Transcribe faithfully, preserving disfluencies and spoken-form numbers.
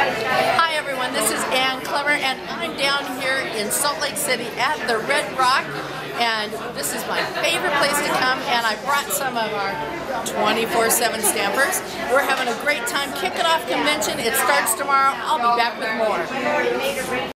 Hi everyone, this is Ann Clever and I'm down here in Salt Lake City at the Red Rock, and this is my favorite place to come, and I brought some of our twenty-four seven stampers. We're having a great time kicking off convention. It starts tomorrow. I'll be back with more.